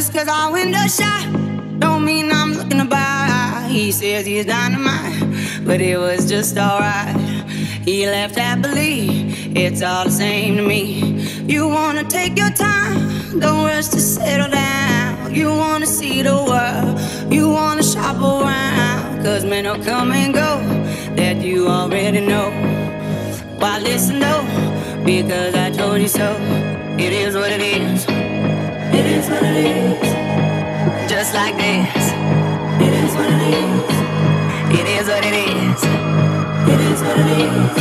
Just cause our window's shut don't mean I'm looking to buy. He says he's dynamite, but it was just alright. He left happily, it's all the same to me. You wanna take your time, don't rush to settle down. You wanna see the world, you wanna shop around. Cause men will come and go, that you already know. Why listen though, because I told you so. It is what it is. It is what it is. Just like this. It is what it is. It is what it is. It is what it is.